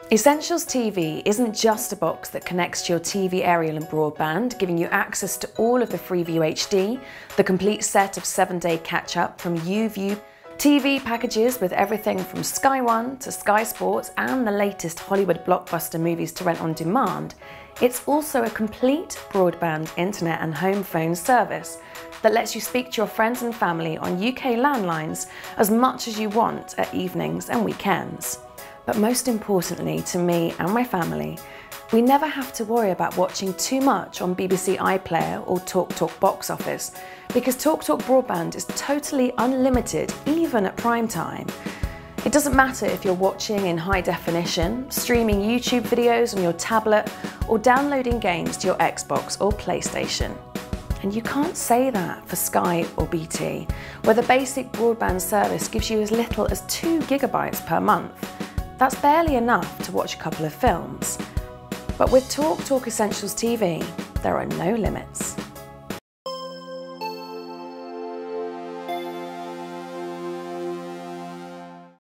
Essentials TV isn't just a box that connects to your TV aerial and broadband, giving you access to all of the Freeview HD, the complete set of 7-day catch-up from YouView, TV packages with everything from Sky One to Sky Sports and the latest Hollywood blockbuster movies to rent on demand. It's also a complete broadband internet and home phone service that lets you speak to your friends and family on UK landlines as much as you want at evenings and weekends. But most importantly to me and my family, we never have to worry about watching too much on BBC iPlayer or TalkTalk Box Office, because TalkTalk Broadband is totally unlimited even at prime time. It doesn't matter if you're watching in high definition, streaming YouTube videos on your tablet, or downloading games to your Xbox or PlayStation. And you can't say that for Sky or BT, where the basic broadband service gives you as little as 2 GB per month. That's barely enough to watch a couple of films. But with TalkTalk Essentials TV, there are no limits.